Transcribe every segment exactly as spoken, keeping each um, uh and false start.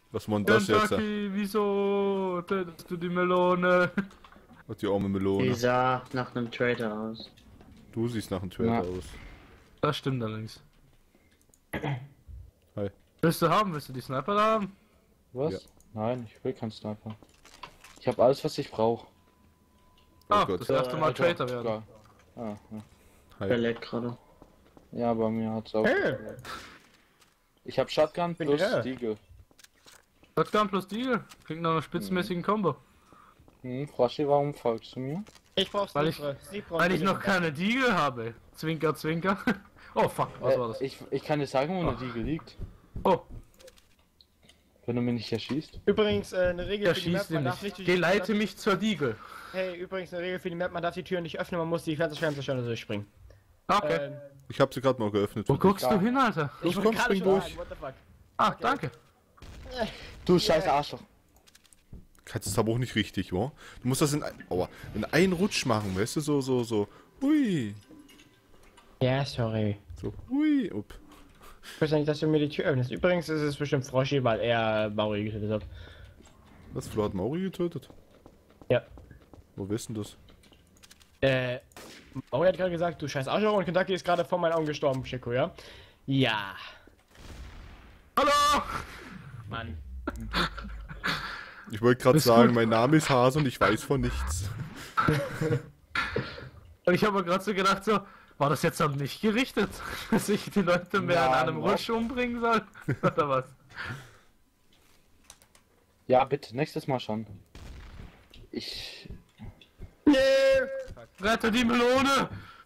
Was war denn das jetzt? Kentucky, wieso tötest du die Melone? Hat die arme Melone. Die sah nach einem Trader aus. Du siehst nach einem Trader Ja. aus. Das stimmt allerdings. Hi. Willst du haben? Willst du die Sniper da haben? Was? Ja. Nein, ich will keinen Sniper. Ich habe alles, was ich brauche. Oh Ah, Gott. das erste Mal Alter, Traitor werden. geil. Ah, ja. Der Hi. leckt gerade. Ja, bei mir hat's auch. Hey. Ich habe Shotgun Bin plus her. Deagle. Shotgun plus Deagle. Klingt nach einer spitzenmäßigen Combo. Hm, Froschi, warum folgst du mir? Ich brauch's Weil nicht. ich- Weil ich, Weil ich noch keine Deagle habe. Zwinker, zwinker. Oh fuck, was war Äh, das? ich, ich kann dir sagen, wo eine Deagle liegt. Oh, Wenn du mich nicht erschießt. Übrigens, äh, eine Regel der für die Map, schießt man ihn darf nicht. nicht durch die- Geleite mich zur Deagle. Hey, übrigens eine Regel für die Map, man darf die Tür nicht öffnen, man muss die Fensterscheiben zerstören und durchspringen. Okay. Ähm, Ich hab sie gerade mal geöffnet. Wo für dich. guckst du hin, Alter? Los, wollte komm, gerade spring schon durch. sagen, what the fuck. Ah, danke. Du scheiß Arschloch. Kannst es aber auch nicht richtig, wa? Du musst das in, ein, aua, in einen Rutsch machen, weißt du? So, so, so. Hui. Ja, sorry. So, hui. Up. Ich weiß nicht, dass du mir die Tür öffnest. Übrigens ist es bestimmt Froschi, weil er Mauri getötet hat. Was, Flo hat Mauri getötet? Ja. Wo weißt du das? Äh, Mauri hat gerade gesagt, du scheiß Arschloch und Kentucky ist gerade vor meinen Augen gestorben, Chico, ja? Ja. Hallo! Mann. Ich wollte gerade Bist sagen, gut. mein Name ist Hase und ich weiß von nichts. Und ich habe mir gerade so gedacht, so, war das jetzt an mich gerichtet? Dass ich die Leute mehr in Nein, einem was? Rutsch umbringen soll? Oder was? Ja, bitte, nächstes Mal schon. Ich. Rette die Melone!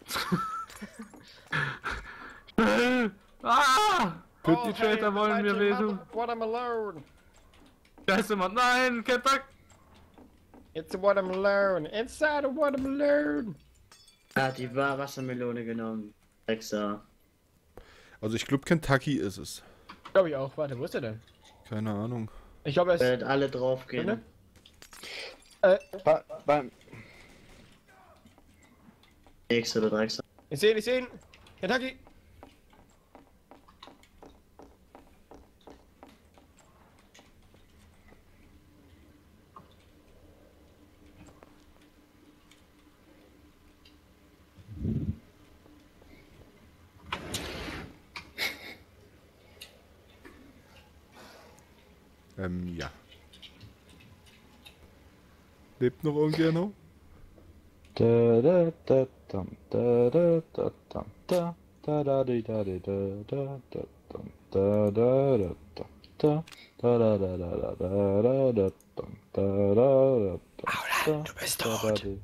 Schnell! Ah! Die Traitor wollen mir wehtun. Watermelon. Scheiße, Mann. Nein, Kentucky! It's a watermelon. Inside a watermelon. Er hat die Wa- Wassermelone genommen. Extra. Also ich glaube Kentucky ist es. Glaube ich auch. Warte, wo ist er denn? Keine Ahnung. Ich glaube, er ist. Werdet alle draufgehen. Ne? Äh, Bei, beim. Nächste oder Drecksack. ich sehe ihn, ich sehe ihn. Kentucky. Ähm, ja. Lebt noch irgendjemand? Da da da dam, da da da dam, da da da di da di da da da dam, da da da dam, da da da da da da da da da dam, da da da da du bist da da tot. di.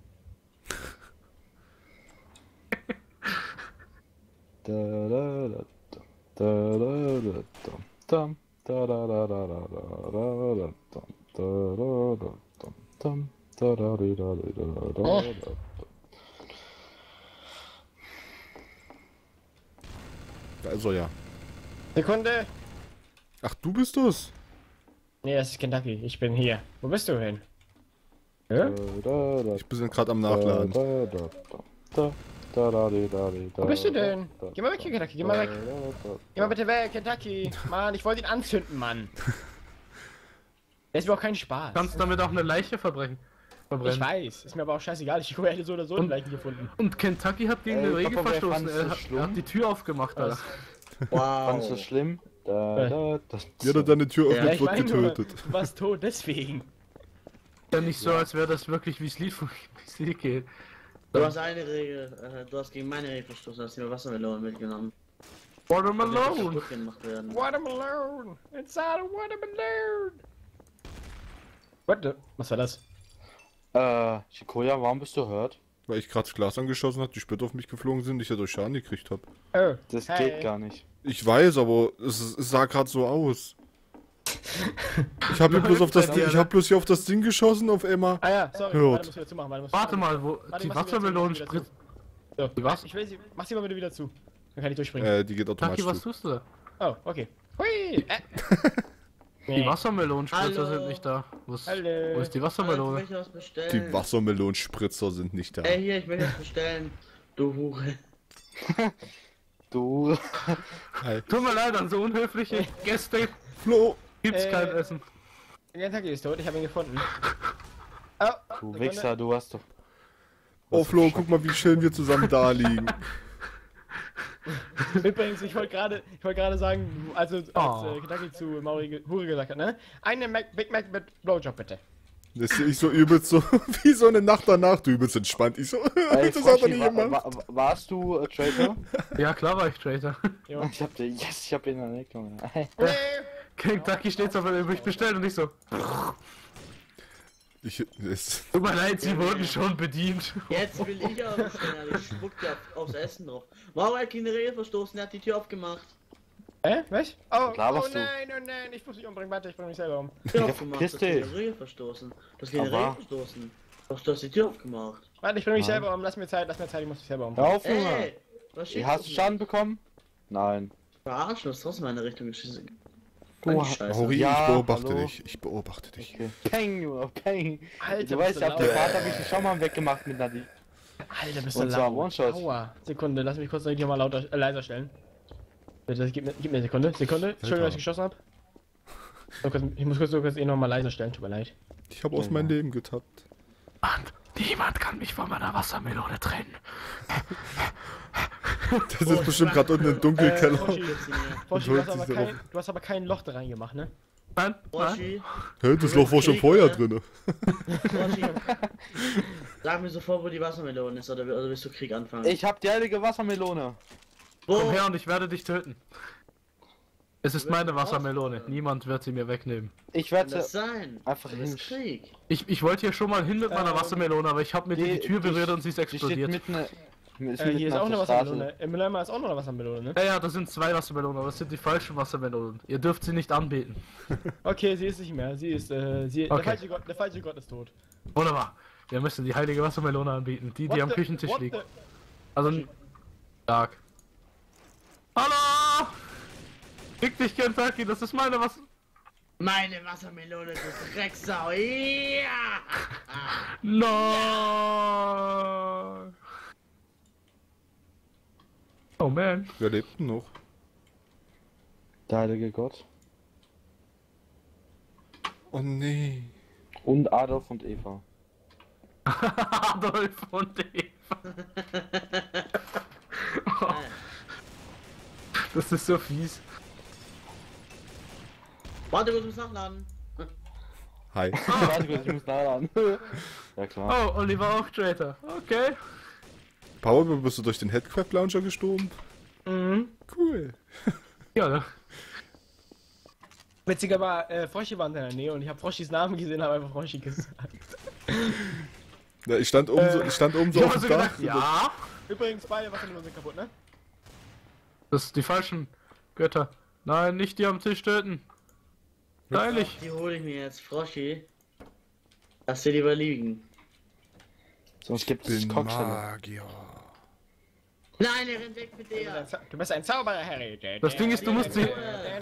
Da da da dam, da da da dam, dam, da da da da da da da da dam, da da da dam, dam, da da di da di da da da da. Also ja. Sekunde. Ach, du bist das? Nee, das ist Kentucky. Ich bin hier. Wo bist du hin? Ja? Ich bin gerade am Nachladen. Wo Wo bist du denn? Geh mal weg hier, Kentucky. Geh mal weg. Geh mal bitte weg, Kentucky. Mann, ich wollte ihn anzünden, Mann. Das ist mir auch kein Spaß. Kannst damit auch eine Leiche verbrechen. Ich verbrennen. weiß. Ist mir aber auch scheißegal. Ich hätte so oder so einen Und- Leichen gefunden. Und Kentucky hat gegen Ey, den Regel Papa, wer verstoßen. fand's Er so hat, schlimm? er hat die Tür aufgemacht, Alter. Fandest du Wow. schlimm? Da, da, das Jeder, der eine Tür Ja, öffnet, ich wird meine nur, getötet. du warst tot, deswegen. Ja, nicht so, als wäre das wirklich, wie es Lied von wie's Lied geht. Du hast eine Regel, äh, du hast gegen meine Regel verstoßen, hast die Wassermelone mitgenommen. Watermelon! Kaputt gemacht werden. Watermelon. Inside a watermelon. What the? Was war das? Äh, Shikoya, warum bist du hurt? Weil ich gerade das Glas angeschossen habe, die Splitter auf mich geflogen sind, ich ja durch Schaden gekriegt habe. Oh. Das Hey. geht gar nicht. Ich weiß, aber es, es sah gerade so aus. Ich habe bloß auf das bei Ding, dir, ich ne? habe bloß hier auf das Ding geschossen, auf Emma. Ah ja, sorry. Hört. Warte, muss wieder zumachen. Warte, muss Warte mal, wo Warte, die mach sie wieder zu, Wassermelonen mach sie wieder spritzt. So. Die was? Ich will sie. Mach sie mal bitte wieder zu. Dann kann ich durchspringen. Äh, die geht automatisch Kentucky, was zu. tust du da? Oh, okay. Hui. Äh. Die Nee. Wassermelonenspritzer Hallo. sind nicht da. Wo ist, Hallo. wo ist die Ich Wassermelone? möchte was bestellen. Die Wassermelonenspritzer sind nicht da. Ey, hier, ich möchte was bestellen. Du Hure. Du. Hi. Tut mir leid an so unhöfliche Gäste. Flo! Gibt's Äh, kein Essen. Kentucky ist tot, ich habe ihn gefunden. Oh, Du Sekunde. Wichser, du hast doch... Oh Flo, guck mal, wie schön wir zusammen da liegen. Übrigens, ich wollte gerade, ich wollte gerade sagen, also als Oh. äh, Kentucky zu Mauri ge- Hure gesagt hat, ne? Eine Mac Big Mac mit Blowjob bitte. Das sehe ich so übelst so, wie so eine Nacht danach, du übelst entspannt. Ich so, Ey, das hat er Froschi, nicht wa gemacht. wa warst du äh, Traitor? Ja, klar war ich Traitor. Jo. Ich hab den, yes, ich hab ihn entdeckt, Junge. Kentucky steht so, wenn ich bestellt und ich so. Ich, es, Tut mir leid, sie wurden schon bedient. Jetzt will ich aber bestellen, Alter. Ich spuck dir auf, aufs Essen drauf. Mauro hat keine Regel verstoßen, er hat die Tür aufgemacht. Hä? Was? Oh, Klar oh warst du. nein, oh nein, ich muss mich umbringen, warte, ich bring mich selber um. Tür Ja, aufgemacht, verpiss du hast keine dich. Regel verstoßen. Du hast keine Aber- Regel verstoßen. Du hast, du hast die Tür aufgemacht. Warte, ich bring mich Nein. selber um, lass mir Zeit, lass mir Zeit, ich muss mich selber Hör umbringen. auf, Junge. Ey, was Ihr schickst hast du Schaden bekommen? Nein. Verarschen, du hast trotzdem in meine Richtung geschissen. Du Mann, hast- Scheiße. Mauri, Ja, ich beobachte hallo. dich. Ich beobachte dich. Okay. Peng, Junge, peng. Alter, Du weißt, bist ab der laut. Fahrt hab ich den schon mal weggemacht mit Nadi. Alter, bist du Und zwar laut. One-Shot. Aua. Sekunde, lass mich kurz hier mal lauter, äh, leiser stellen. Bitte, gib mir, gib mir eine Sekunde. Sekunde. Entschuldigung, dass ich geschossen hab. So, kurz- Ich muss kurz, so kurz eh noch mal leiser stellen, tut mir leid. Ich habe aus meinem Leben getappt. Mann, niemand kann mich von meiner Wassermelone trennen. Das ist bestimmt gerade unten im Dunkelkeller. Froschi, Jetzt in mir. Froschi, Und du, hast holt aber diese kein, du hast aber kein Loch da reingemacht, ne? Nein, nein. Froschi, Hä, das Loch war schon vorher drin. Froschi. Sag mir sofort, wo die Wassermelone ist, oder, oder willst du Krieg anfangen? Ich hab die heilige Wassermelone. Wo? Komm her und ich werde dich töten. Es ist Du wirst meine Wassermelone. rausgehen. Niemand wird sie mir wegnehmen. Ich Kann werde das sein? einfach Das ist hin. Krieg. Ich, ich wollte hier schon mal hin mit meiner Ähm, Wassermelone, aber ich habe mir die, die Tür berührt und sie ist Die steht explodiert. mitten, ist Äh, mitten hier ist auf auch eine der Straße. Wassermelone. Im Mülleimer ist auch noch eine Wassermelone, ne? Ja, ja, das sind zwei Wassermelonen, aber das sind die falschen Wassermelonen. Ihr dürft sie nicht anbeten. Okay, sie ist nicht mehr. Sie ist, äh, sie, der, Okay. falsche Gott, der falsche Gott ist tot. Wunderbar. Wir müssen die heilige Wassermelone anbieten, die, die What am the- Küchentisch what liegt. the- Also, stark. Hallo! Fick dich, Kentucky, das ist meine Wasser... Meine Wassermelone, du Drecksau. Ja! No! Oh man. Wer lebt denn noch? Der heilige Gott. Oh nee. Und Adolf und Eva. Adolf und Eva. Oh, das ist so fies. Warte, ich muss nachladen. Hi. Warte kurz, ich muss nachladen. Ja klar. Oh, Oliver auch Traitor. Okay. Power, bist du durch den Headcrab Launcher gestorben? Mhm. Cool. Ja, ne? Witziger war, äh, Froschi war in seiner Nähe und ich habe Froschis Namen gesehen, habe einfach Froschi gesagt. Ja, ich stand oben so, ich stand oben so Ich auf hab dem so Dach. gedacht, ja. Übrigens, beide Wassermelonen sind kaputt, ne? Das sind die falschen Götter. Nein, nicht die am Tisch töten. Freilich. Die hole ich mir jetzt, Froschi. Lass dir lieber liegen. Sonst gibt es Bin Cocktail. Magier. Nein, er rennt weg mit Du bist der. ein Zau- Du bist ein Zauberer, Harry. Das Ding ist, du musst sie...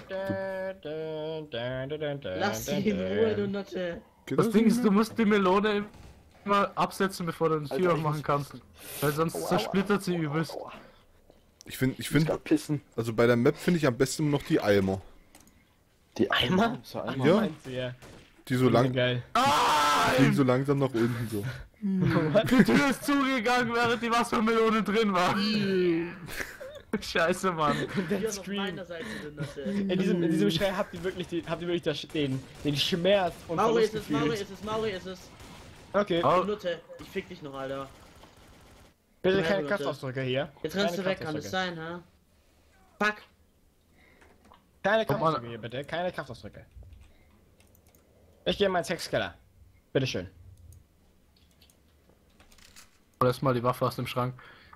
Lass sie in Ruhe, du Nutte. Geht Das Ding ist, du musst die Melone immer absetzen, bevor du eine Tür Alter, ich aufmachen muss kannst. Weil sonst zersplittert sie übelst. Ich finde, ich Ich will finde, pissen. also bei der Map finde ich am besten noch die Eimer. Die Eimer? So Eimer. Ja. Meinst du, ja. Die so lang, Geil. fliegen so langsam nach unten so. Die Tür ist zugegangen, während die Wassermelone drin war. Scheiße, Mann. Hier Der ist auf Scream. meiner Seite, du Nutte. In diesem, in diesem Schrei habt ihr wirklich, die, habt ihr wirklich das, den, den Schmerz und Mauri ist Verlust es, Mauri gefühlt. ist es, Mauri ist es. Okay, Oh. Du Nutte, ich fick dich noch, Alter. bitte Ja, keine Leute. Kraftausdrücke hier. Jetzt rennst du Keine weg, kann es Kraftausdrücke. sein, ha? Fuck. Keine Komm, Kraftausdrücke hier, bitte. Keine Kraftausdrücke. Ich gehe in meinen Sexkeller. Bitteschön. Lass mal die Waffe aus dem Schrank.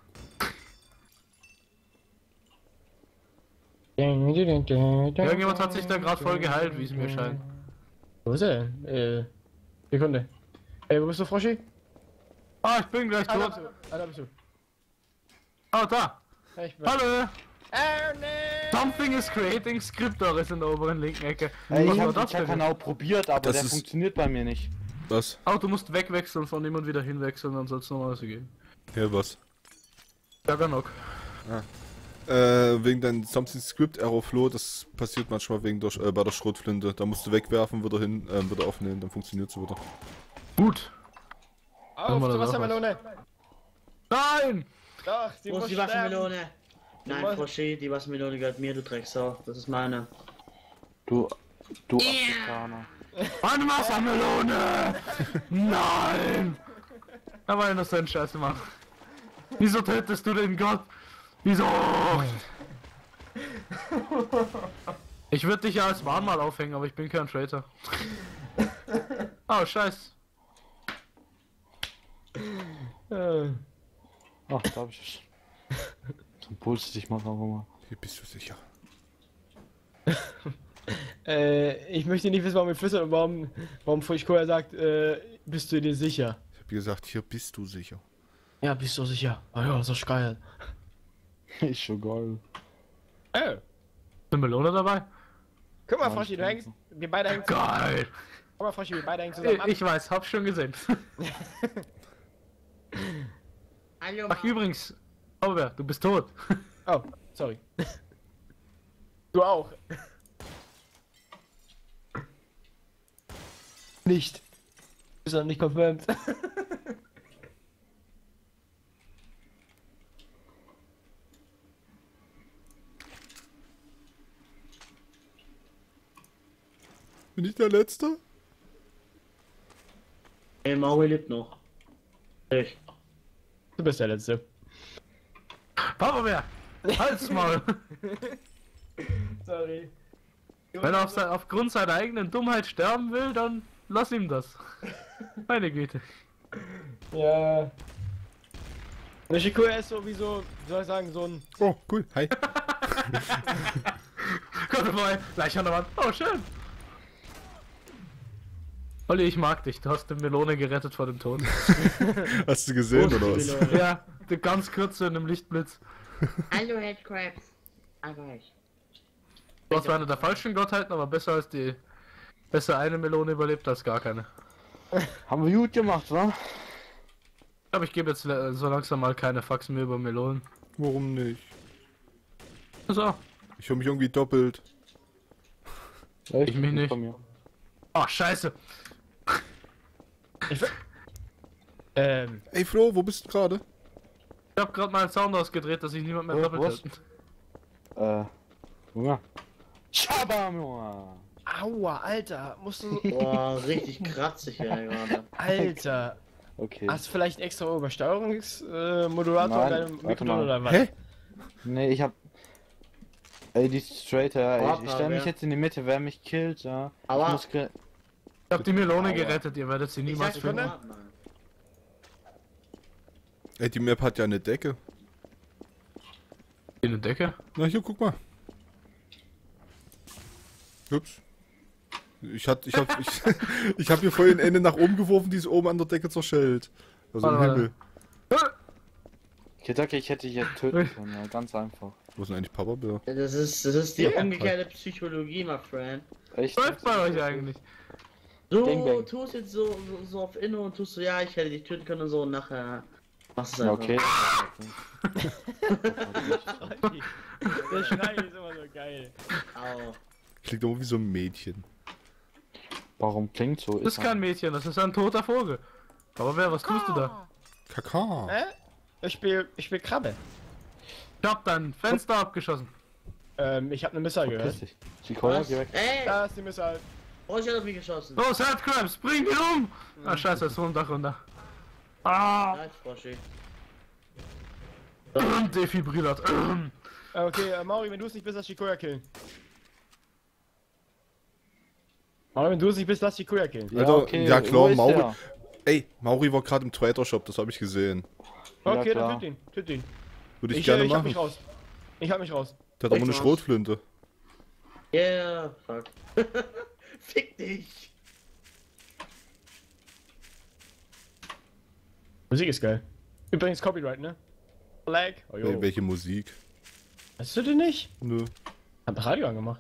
Irgendjemand hat sich da gerade voll geheilt, wie es mir scheint. Wo ist er denn? Äh, Sekunde. Ey, wo bist du, Froschi? Ah, ich bin gleich Ah, da tot. bist du. Ah, da bist du. Ah, da. Ja, ich bin. Hallo. Oh, nee. Something is creating Scriptores in der oberen linken Ecke. Ey, Was ich war hab den das denn? Chat-Kanal probiert, aber Das der ist- funktioniert bei mir nicht. Was? Oh, du musst wegwechseln von ihm und wieder hinwechseln, dann soll es normalerweise gehen. Ja, was? Juggernock. Äh, wegen deinem Something Script Error Flow, das passiert manchmal wegen der, äh, bei der Schrotflinte. Da musst du wegwerfen, wieder hin, äh, wieder aufnehmen, dann funktioniert es wieder. Gut. Auf wir zur das auch Wassermelone! Nein! Doch, sie Wo muss ist die sterben! Wassermelone? Nein, musst- Froschi, die Wassermelone gehört mir, du Drecksau. Das ist meine. Du, du Afrikaner. Eine Wassermelone! Nein! Da war ja noch so ein Scheiße, Mann. Wieso tötest du den Gott? Wieso? Ich würde dich ja als Warnmal aufhängen, aber ich bin kein Traitor. Oh, scheiß. Äh, Ach, da hab ich es. Zum Puls dich mal mal. Hier bist du sicher. äh, ich möchte nicht wissen, warum ihr flüstert und warum, warum Furchtkoer sagt, äh, bist du dir sicher? Ich hab gesagt, hier bist du sicher. Ja, bist du sicher? Ah ja, das ist geil. Ist schon geil. Oh, Eine Melone dabei? guck mal, Ja, Froschi, ich du hängst, wir beide hängen zusammen. Geil! Guck mal, Froschi, wir beide hängen zusammen ab. Ich weiß, hab schon gesehen. Hallo, Ach, übrigens, Robert, du bist tot. Oh, sorry. Du auch. Nicht. Ist noch nicht confirmed. Bin ich der Letzte? Ey, Maui lebt noch. Ich. Du bist der Letzte. Papa Bär! Halt's Maul! Sorry. Wenn er auf sein, aufgrund seiner eigenen Dummheit sterben will, dann lass ihm das. Meine Güte. Ja. Nishikuya ist sowieso, wie soll ich sagen, so ein... Oh, cool. Hi. Gott vorbei, gleich an der Wand. Oh, schön. Olli, ich mag dich. Du hast die Melone gerettet vor dem Tod. Hast du gesehen, oder was? Melone. Ja, die ganz kurze in einem Lichtblitz. Hallo, Headcrabs. Aber ich. Du hast eine der falschen Gottheiten, aber besser als die... Besser eine Melone überlebt als gar keine. Haben wir gut gemacht, wa? Ich glaube, ich gebe jetzt äh, so langsam mal keine Faxen mehr über Melonen. Warum nicht? So. Ich höre mich irgendwie doppelt. Echt? Ich mich nicht. Von mir. Ach, scheiße. Ich will... Ähm... Ey Flo, wo bist du gerade? Ich habe gerade meinen Sound ausgedreht, dass ich niemand mehr Äh, doppelt was? töten. Äh, Junge. Schabam, Junge. Aua, Alter, musst du... Boah, richtig kratzig, ey, gerade. Alter, Okay. hast du vielleicht extra Übersteuerungsmodulator äh, Modulator Nein, in deinem warte Mikrofon mal. oder was? Hä? Nee, ich hab. Ey, die Straighter, ja, ich, ich Papa, stell mich wer- jetzt in die Mitte, wer mich killt, ja. Aber- Ich muss ge- Ich hab die Melone Aua. gerettet, ihr werdet sie Ich niemals sag finden. schon, Mann. Ey, die Map hat ja eine Decke. In der Decke? Na hier, guck mal. Ups. Ich hab, ich hab, ich, ich hab hier vorhin Ende nach oben geworfen, die ist oben an der Decke zerschellt. Also im Warte, Himmel. Kitake, ich hätte dich jetzt töten können, ja, ganz einfach. Wo ist denn eigentlich Papa Bär? Das ist, das ist die Ja. umgekehrte Psychologie, my friend. Echt? Läuft bei euch eigentlich? Du Gangbang. tust jetzt so, so, so auf Inno und tust so, ja, ich hätte dich töten können und so und nachher machst du es Ja, einfach. okay. Der Schrei ist immer so geil. Au. Klingt aber wie so ein Mädchen. Warum klingt so? Das ist kein Mädchen, das ist ein toter Vogel. Aber wer, was tust du da? Kaka. Hä? Ich spiel, ich spiel Krabbe. Ich hab dein Fenster abgeschossen. Ähm, ich hab eine Missile Piss gehört. dich. Chikoya, Was? geh weg. Ey! Da ist die Missile. Oh, ich hab auf mich geschossen. Los, Headcrabs, bring ihn um! Ah, scheiße, ist so ein Dach runter. Ah, Nice, Froschi. defibrillat. Okay, äh, Mauri, wenn du es nicht bist, lass Chikoya killen. Mauri, wenn du es nicht bist, lass Chikoya killen. Ja, Alter, okay, ja wo klar, ist Mauri. der? Ey, Mauri war gerade im Trader Shop, das habe ich gesehen. Ja, Okay, klar. dann töt ihn, töt ihn. Würde ich, Ich, gerne äh, ich hab machen. mich raus. Ich hab mich raus. Der hat aber eine Ich raus. Schrotflinte. Yeah, fuck. Fick dich. Musik ist geil. Übrigens Copyright, ne? Lag. Oh, Ey, welche Musik? Hast du den nicht? Nö. Hab das Radio angemacht.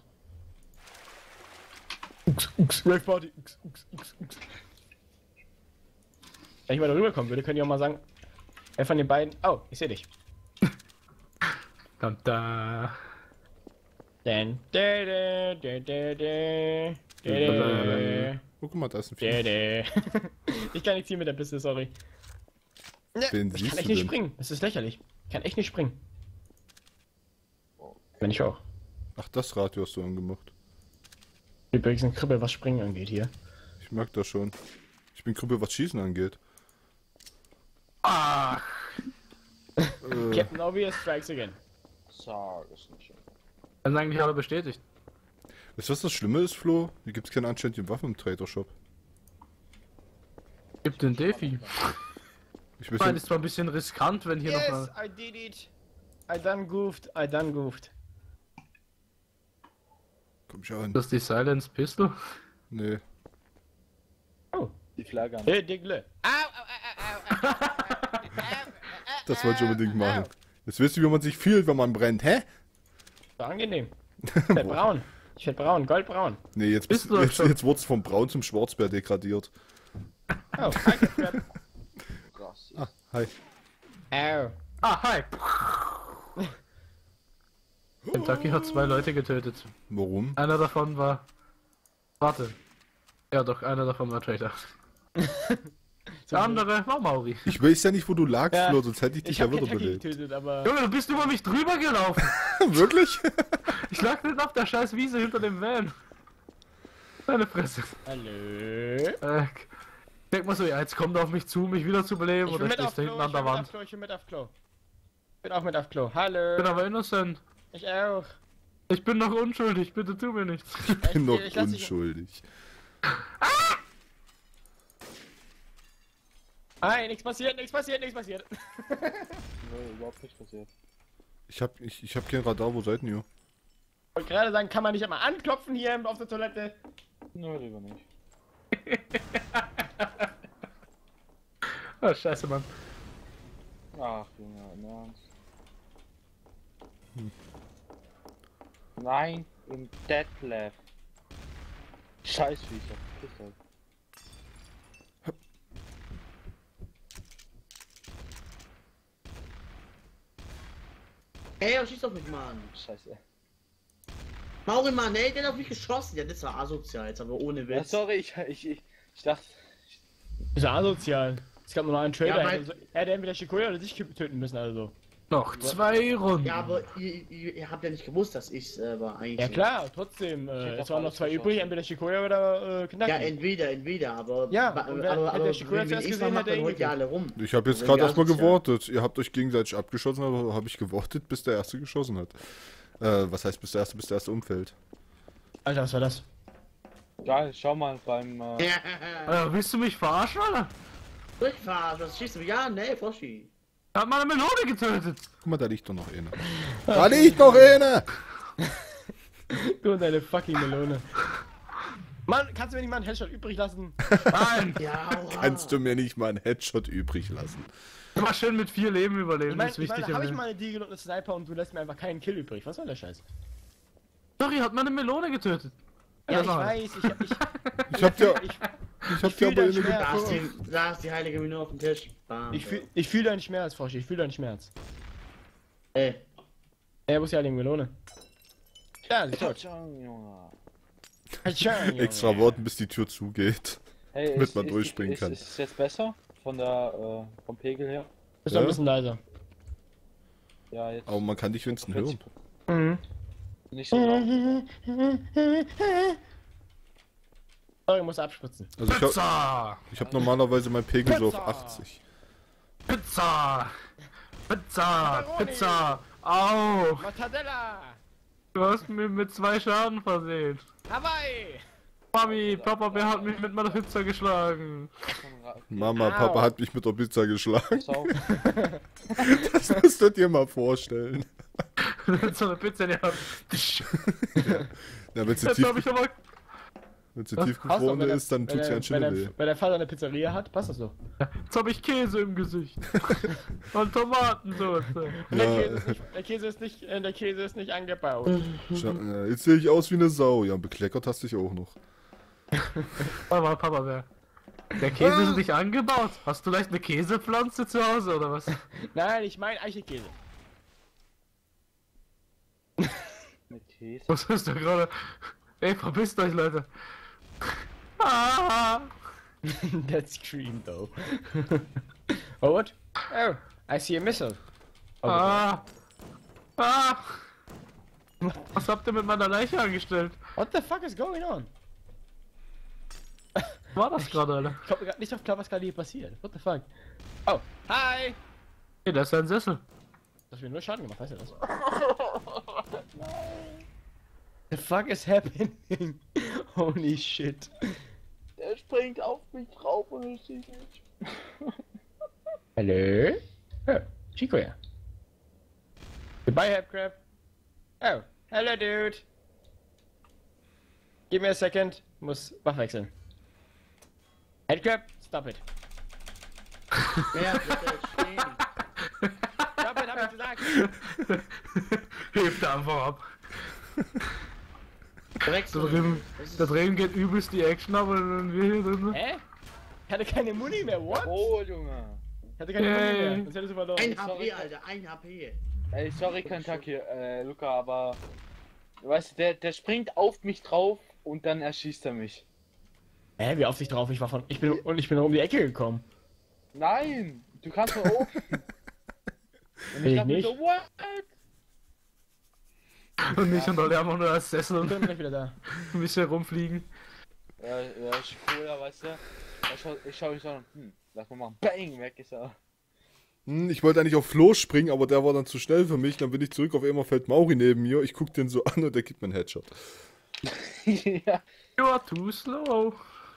Ux, ux, Rave Party. Ux, ux, ux, ux. Wenn ich mal da rüberkommen würde, könnt ihr auch mal sagen, wer von den beiden... Oh, ich seh dich. Dam, da. Dann. Da, da, da, da, da. Da, da. Oh, guck mal, da ist ein Da, Vieh. da. Ich kann nicht ziehen mit der Piste, sorry. Wen Ich siehst kann du echt nicht denn? springen, das ist lächerlich. Ich kann echt nicht springen. Wenn ich auch. Ach, das Radio hast du angemacht. Übrigens ein Kribbel, was Springen angeht hier. Ich merk das schon. Ich bin Krüppel, was Schießen angeht. Ach, Äh, Captain Obvious strikes again. Sag es nicht. dann sagen die alle bestätigt. weißt du, was das Schlimme ist, Flo? Hier gibt's keine anständigen Waffen im Trader Shop. Gibt den Defi. Ich Ich weiß meine, nicht, ist zwar ein bisschen riskant, wenn hier Yes, noch mal... I did it. I done goofed, I done goofed. komm ich an. Das ist die Silence Pistol. Nee. Oh. Die Flagge an. Hey, Digle. Au, au, au, au, au. Das wollte ich unbedingt machen. Jetzt wisst ihr, wie man sich fühlt, wenn man brennt, hä? So angenehm. Ich werd braun. Ich werd braun, goldbraun. Nee, jetzt, Bist bist, du doch jetzt, schon. jetzt wurd's vom Braun zum Schwarzbär degradiert. Oh, danke, Fred. Krass. Ah, hi. Au. Ah, hi! Kentucky hat zwei Leute getötet. Warum? Einer davon war... Warte. Ja doch, einer davon war Traitor. Der andere war Mauri. Ich weiß ja nicht, wo du lagst, Ja, Flo, sonst hätte ich dich Ich ja hab wieder Kentucky belebt. getötet, aber... Junge, du bist über mich drüber gelaufen. Wirklich? Ich lag nicht auf der scheiß Wiese hinter dem Van. Deine Fresse. Hallo? Äh, denk mal so, ja, jetzt kommt er auf mich zu, mich wieder zu beleben, Ich oder bin mit auf stehst du Klo, hinten an ich der bin mit Wand? auf Klo, ich bin mit auf Klo. Ich bin auch mit auf Klo. Hallo? Ich bin aber innocent. Ich auch. Ich bin noch unschuldig, bitte tu mir nichts. Ich bin noch ich lass dich- unschuldig. Nein, nichts passiert, nichts passiert, nichts passiert. Nee, überhaupt nicht passiert. Ich hab, ich, ich hab kein Radar, wo seid ihr? Ich wollte gerade sagen, kann man nicht einmal anklopfen hier auf der Toilette? Nö, lieber nicht. Ah, scheiße, Mann. Ach, Junge, im Ernst. Nein, im Deadlift. Scheißviecher. Piss halt. Ey, er schießt auf mich, Mann. Scheiße. Mauri, Mann, ey, der hat auf mich geschossen. Ja, das war asozial, jetzt aber ohne Ja, Witz. sorry, ich, ich, ich, ich dachte. Ist ja asozial. Es gab nur noch einen Trader, Ja, er weil- hätte- er hätte entweder Shikoya oder dich töten müssen, also. Noch zwei Runden. Ja, aber ihr, ihr, ihr habt ja nicht gewusst, dass ich äh, war eigentlich. Ja so. klar, trotzdem. Ich Äh, hätte es auf waren noch alles zwei geschossen. übrig, entweder Shikoya oder äh, Kentucky. Ja, entweder, entweder, aber. Ja, aber, und wer- aber, hätte aber der Schikoya wenn zuerst ich's gesehen, mal hätte mach, er dann holt ihr ihn alle rum. Ich habe jetzt Wenn gerade wir erstmal asozial- gewartet. Ihr habt euch gegenseitig abgeschossen, aber habe ich gewartet, bis der Erste geschossen hat. Äh, was heißt bis der Erste, bis der Erste umfällt? Alter, was war das? Geil, schau mal beim. Äh, Alter, willst du mich verarschen, Alter? Durchfahren, was schießt du? Ja, nee, Froschi. Er hat meine Melone getötet. Guck mal, da liegt doch noch eine. Da liegt noch eine! Du und deine fucking Melone. Mann, kannst du mir nicht mal einen Headshot übrig lassen? Nein. Ja, oha. Kannst du mir nicht mal einen Headshot übrig lassen? Immer schön mit vier Leben überleben, Ich meine, das ist ich mein, wichtig. da hab im ich Leben. mal eine Deagle und eine Sniper und du lässt mir einfach keinen Kill übrig. Was soll der Scheiß? Sorry, hat meine Melone getötet. Ja, ich nein. weiß, ich, ich, Ich hab ja, ich, ich hab fühl ja aber deinen eine Schmerz. Da ist, die, da ist die heilige Menü auf dem Tisch. Bam. ich, fühl, ich fühl deinen Schmerz, Frosch, ich fühl deinen Schmerz. Ey, Er muss ja die Melone. Ja, sie ist tot. Junge. extra warten, bis die Tür zugeht. Hey, Damit ist- man ist- durchspringen ist, kann. Ist es jetzt besser? Von der, äh, vom Pegel her? Bist noch ein Ja? bisschen leiser. Ja, jetzt. Aber man kann dich wenigstens hören. Mhm. Nicht so laut. Sorry, ich muss abspritzen. Also ich hab, Pizza! ich hab normalerweise mein Pegel so auf Pizza! achtzig. Pizza! Pizza! Pepperoni! Pizza! Au! Mortadella! Du hast mich mit zwei Schaden versehen. Hawaii! Mami, Papa, wer hat mich mit meiner Pizza geschlagen? Mama, Au. Papa hat mich mit der Pizza geschlagen. Pass auf. Das musst du dir mal vorstellen. so eine Pizza in die Hand. Ja, wenn sie Jetzt tief, hab ich aber... wenn sie Was? tiefgefroren wenn der- ist, dann wenn tut sie der- ganz schön wenn weh. der- Wenn der Vater eine Pizzeria hat, passt das so. Jetzt hab ich Käse im Gesicht. Und Tomatensauce. Und der, Ja, Käse ist nicht, der, Käse ist nicht, äh, der Käse ist nicht angebaut. Schau, äh, jetzt sehe ich aus wie eine Sau. Ja, bekleckert hast dich auch noch. Papa, Papa, wer? Der Käse ist nicht angebaut. Hast du vielleicht eine Käsepflanze zu Hause oder was? Nein, ich meine Eichelkäse. Käse. Was ist da gerade? Ey, verpisst euch, Leute. Ah! That scream though. Oh, what? Oh, I see a missile. Ah! Ah! Was habt ihr mit meiner Leiche angestellt? What the fuck is going on? War das gerade, Alter? Ich komme gerade nicht auf klar, was gerade hier passiert. What the fuck? Oh, hi! Hey, da ist ein Sessel. Das hat mir nur Schaden gemacht, weißt du das? The fuck is happening? Holy shit. Der springt auf mich drauf und ich sehe nicht. Hallo? Oh, Chico ja. Goodbye, Headcrab. Oh, hello, dude. Give me a second. Muss Waffe wechseln. Headcrab, stop it. Wer bitte stehen? Stop it, hab ich gesagt. Hebt einfach ab. Da Wechsel. drüben, Das ist- da drüben geht übelst die Action, aber dann wir hier drin. Hä? Ich hatte keine Muni mehr, what? Oh, Junge. Ich hatte keine Muni Yay. mehr, sonst hättest du verloren. Ein H Sorry. P, Alter, ein H P. Ey, sorry, Kentucky, äh, Luca, aber. Weißt du, der, der springt auf mich drauf und dann erschießt er mich. Hä, wie auf sich drauf? Ich war von. Ich bin und ich bin um die Ecke gekommen. Nein! Du kannst von oben! Und Ich dachte mir nicht. so, what? Und nicht unter der nur das Sessel Ich und bin gleich wieder da. ein bisschen rumfliegen. Ja, ja, ist cool, ja, weißt du. Ich schau, ich schau mich so an, hm, lass mal machen. Bang, weg ist er. Hm, ich wollte eigentlich auf Flo springen, aber der war dann zu schnell für mich. Dann bin ich zurück, auf einmal fällt Mauri neben mir. Ich guck den so an und der gibt mir einen Headshot. Ja. You are too slow.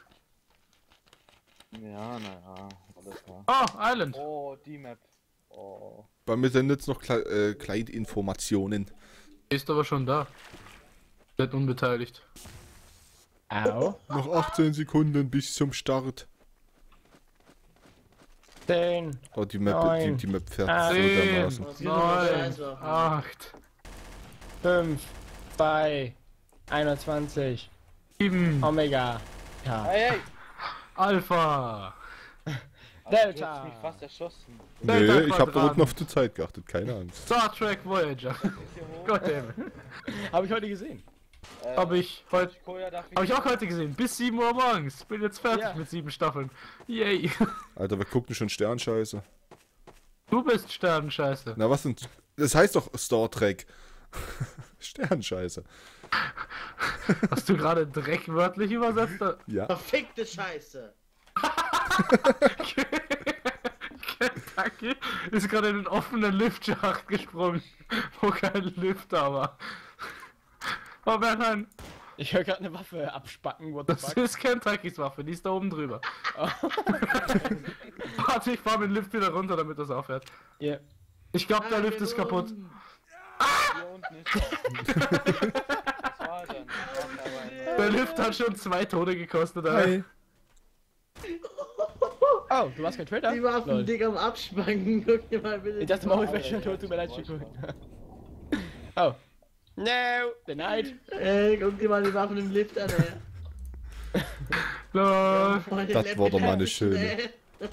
Ja, naja, alles klar. Oh, Island. Oh, die Map. Oh. Bei mir sind jetzt noch Kle äh, Kleininformationen. Ist aber schon da. Nicht unbeteiligt. Au. Noch achtzehn Sekunden bis zum Start. zehn. Oh, die Map, die, Neun. die Map fährt Ah. so Zehn, dermaßen. Was hier noch was neun, Scheiß war. acht, fünf. zwei. einundzwanzig. sieben, Omega. Ja. Hey, hey! Alpha. Delta. Du hast mich fast erschossen. Nee, Delta ich habe da Quadraten. unten auf die Zeit geachtet, keine Angst. Star Trek Voyager. Ist hier hoch. Goddammit. Habe ich heute gesehen. Äh, Hab ich heute. Koya, darf Hab ich auch heute gesehen. Bis sieben Uhr morgens. Bin jetzt fertig Ja. mit sieben Staffeln. Yay. Alter, wir gucken schon Sternscheiße. Du bist Sternenscheiße. Na, was sind. Das heißt doch Star Trek. Sternscheiße. Hast du gerade Dreck wörtlich übersetzt? Ja. Verfickte Scheiße. Kentucky ist gerade in den offenen Liftschacht gesprungen, wo kein Lift da war. Oh nein, Ich höre gerade eine Waffe abspacken. What the das fuck? ist Kentuckys Waffe, die ist da oben drüber. Warte, ich fahr mit dem Lift wieder runter, damit das aufhört. Yeah. Ich glaube, der Lift ist kaputt. Hier unten ist. Was war denn? Was Der Lift hat schon zwei Tode gekostet, Alter. Oh, du warst kein Trader? Die Waffen Lol. dick am Abspannen. Guck dir mal bitte. Ich dachte, Maul wäre schon tot. Tut mir leid, Chico. Oh. No, denied. Ey, guck dir mal die Waffen im Lift an, ey. Lol, Freunde, Das Level war doch mal eine ganz schöne. schnell.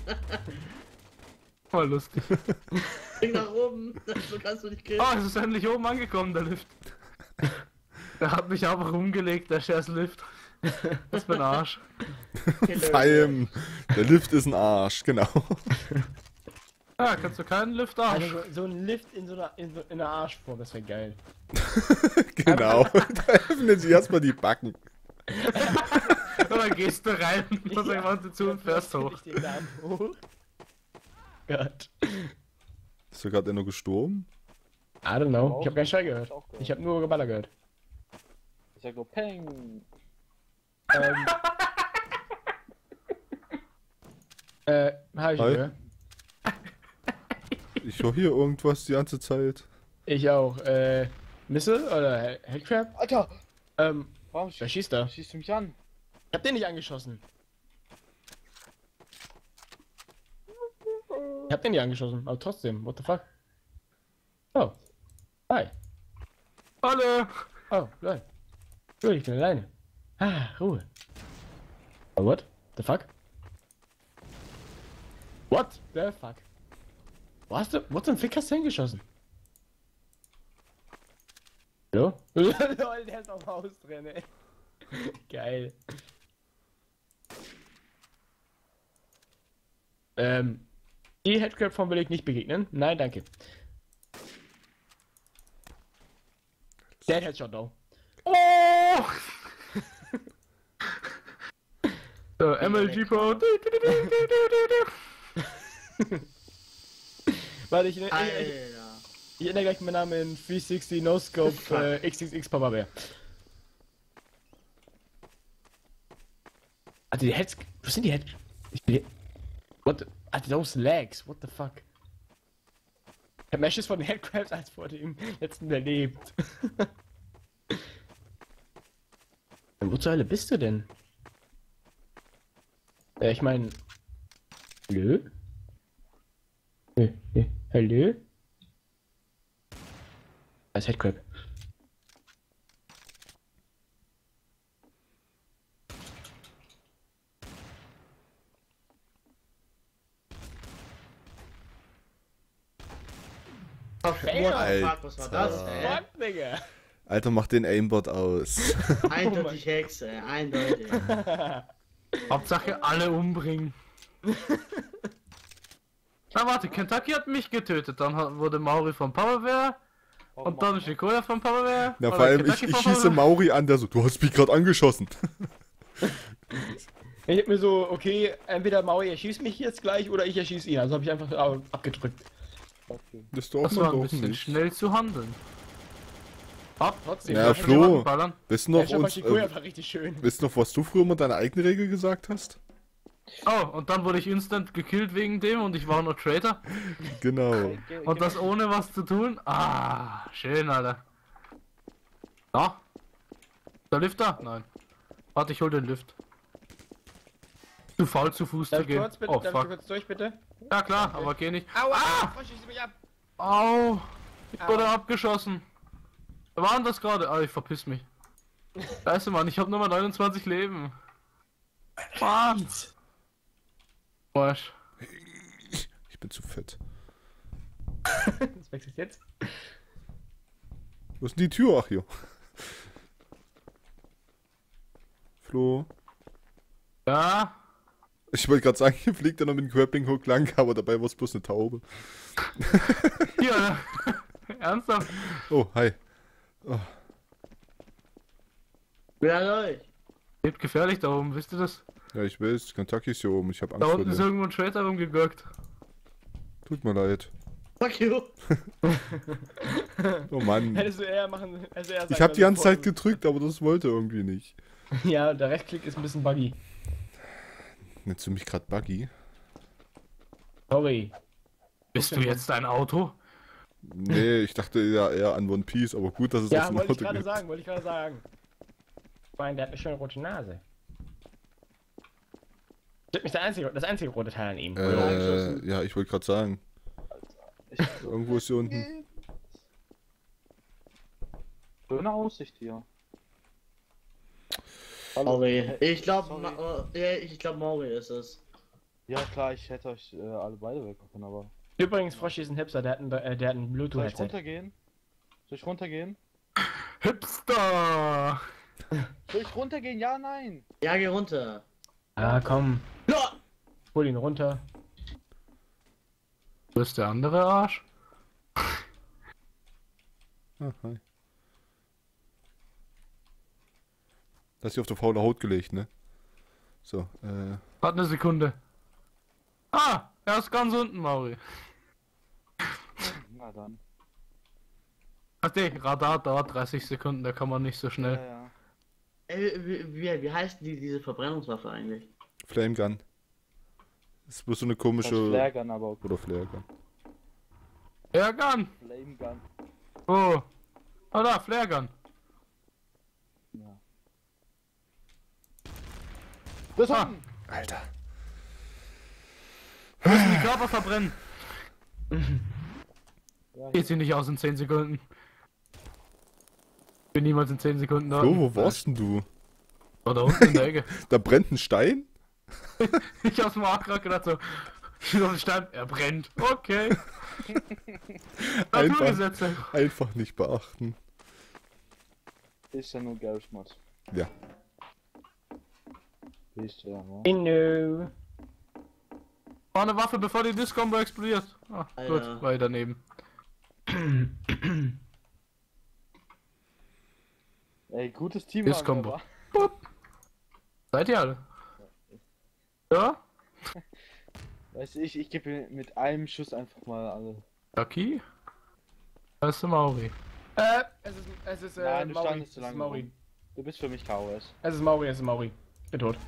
voll lustig. Spring nach oben. So kannst du nicht killen. Oh, es ist endlich oben angekommen, der Lift. Der hat mich einfach umgelegt, der scheiß Lift. Das bin Arsch. Feim. Der Lift ist ein Arsch, genau. Ah, kannst du keinen Lift Arsch? Also so, so ein Lift in so einer, in so, in einer Arschform, das wäre geil. Genau. Da öffnen sie erstmal die Backen. Und dann gehst du rein, was Ja. jemand zu und fährst hoch. Ich den Darm hoch. Gott. Ist da gerade einer gestorben? I don't know. Ich habe keinen Schrei gehört. auch gehört. Ich habe nur Geballer gehört. Ich sag nur Peng. Ähm. äh, hab ich Hi. gehört. Ich höre hier irgendwas die ganze Zeit. Ich auch. Äh, Missile oder He- Headcrab? Alter! Ähm, Warum wer schießt, schießt da? schießt du mich an? Ich hab den nicht angeschossen. Ich hab den nicht angeschossen, aber trotzdem, what the fuck? Oh. Hi. Alle! Oh, lol. Cool, ich bin alleine. Ah, Ruhe. Oh, what? The fuck? What the fuck? Wo hast du, wo zum Fick hast du hingeschossen? Hallo? Lol, der ist auf Haus drin, ey. Geil. Ähm, die Headcrab-Form will ich nicht begegnen. Nein, danke. Der hat Headshot da. Oh! So, M L G Pro. Warte, ich, ich, ich, Alter. ich ändere gleich meinen Namen in dreihundertsechzig No Scope äh, X X X Papa Bear. Alter, die Heads. Wo sind die Heads? Ich bin. What the. Alter, those legs. What the fuck? Ich hab mehr Schiss vor den Headcrabs als vor dem letzten, der lebt. Wo zur Hölle bist du denn? Ja, ich mein. Hallo? Äh, äh, hallo? Das ist Headcrab. What the Alter. fuck, was war das, ey? Fuck, Digga! Alter, mach den Aimbot aus. Eindeutig Hexe, ey, eindeutig. Hauptsache alle umbringen. Na warte, Kentucky hat mich getötet, dann hat, wurde Mauri von Powerware und dann Shikoya von Powerware. Na, oder vor allem, ich, Kentucky ich von schieße Powerware. Mauri an, der so, du hast mich gerade angeschossen. Ich hab mir so, okay, entweder Maui erschießt mich jetzt gleich oder ich erschieße ihn. Also habe ich einfach äh, abgedrückt. Okay. Das darf Das man war ein doch bisschen nicht. schnell zu handeln. Ab, Trotzdem. Ja, Ja, Flo. Ballern. Weißt du Der noch, Shot bei uns, Shikoya äh, war richtig schön. weißt du noch, was du früher mal deine eigene Regel gesagt hast? Oh, und dann wurde ich instant gekillt wegen dem und ich war nur Traitor. Genau. Und das ohne was zu tun? Ah, schön, Alter. Ja. Der Lift da? Nein. Warte, ich hol den Lift. Zu faul zu Fuß Darf zu ich gehen. kurz bitte? Oh, Darf ich fuck. kurz durch, bitte? Ja klar, aber geh nicht. Aua! Ah! Schieß mich ab! Au! Ich Au. wurde abgeschossen. Wer war denn das gerade? Ah, ich verpiss mich. Scheiße, Mann, ich hab nur mal neunundzwanzig Leben. Mann! Arsch. Ich bin zu fett. Das wechselt jetzt. Wo ist denn die Tür? Ach, hier. Flo. Ja? Ich wollte gerade sagen, hier fliegt er noch mit dem Grappling Hook lang, aber dabei war es bloß eine Taube. Hier, ernsthaft? Oh, hi. Oh, Wer läuft? Lebt gefährlich da oben, wisst ihr das? ja, ich weiß, Kentucky ist hier oben. Ich habe Angst Da vor unten ist dir. irgendwo ein Traitor rumgegurkt. Tut mir leid. Fuck you. Oh Mann. Hättest du eher machen. Also eher Ich habe die ganze Zeit gedrückt, aber das wollte irgendwie nicht. Ja, der Rechtsklick ist ein bisschen buggy. Nennst du mich gerade Buggy? Sorry. Bist du jetzt ein Auto? Nee, ich dachte ja eher an One Piece, aber gut, dass es Ja, aus dem wollte ich Auto gerade gibt. sagen, wollte ich gerade sagen. Ich meine, der hat eine schöne rote Nase. Das ist nicht der einzige, das einzige rote Teil an ihm. Äh, ja, ich wollte gerade sagen. Irgendwo ist hier unten. Schöne Aussicht hier. Mauri. Ich glaube, Sorry. Ma äh, ich glaube Mauri ist es. Ja klar, ich hätte euch äh, alle beide wegmachen können, aber. Übrigens, Frosch ist ein Hipster, der hat ein, äh, der hat ein Soll ich Bluetooth-Headset. runtergehen? Soll ich runtergehen? Hipster! Soll ich runtergehen? Ja, nein! Ja, geh runter. Ah, komm, Ja. hol ihn runter. Wo ist der andere Arsch? Ah, hi. Das ist hier auf der faule Haut gelegt, ne? So, äh. Warte eine Sekunde. Ah, er ist ganz unten, Mauri. Na dann. Ach nee, Radar dauert dreißig Sekunden, da kann man nicht so Ja, schnell. ja. Ey, wie, wie, wie heißt die, diese Verbrennungswaffe eigentlich? Flame Gun. Das ist bloß so eine Das komische. Flare Gun, aber auch Oder Flare Gun. Flaregun! Flame Gun. Oh. Oh da, Flaregun. Ja. Das Ah. unten! Alter. Wir müssen die Körper verbrennen. Ja, Geht sie nicht aus in zehn Sekunden. Bin niemals in zehn Sekunden da. Flo, wo warst denn du? War da unten in der Ecke. Da brennt ein Stein? Ich hab's mir auch gerade gedacht so. Steht auf dem Stein, er brennt. Okay. Einfach, Naturgesetze. einfach nicht beachten. Ist ja nur Garry's Mod. Ja. Ist ja nur. Inno. War eine Waffe, bevor die Disc-Combo explodiert. Ah, Alter. gut, war ich daneben. Ey, gutes Team. Ist haben Combo. wir, wa? Boop. Seid ihr alle? Ja? Weißt du, ich, ich gebe mit einem Schuss einfach mal alle. Lucky? Das ist Mauri. Äh, es ist, es ist, äh, Nein, du Mauri. standest zu Es ist lange. Mauri. rum. Du bist für mich K O S. Es ist Mauri, es ist Mauri. Ich bin tot.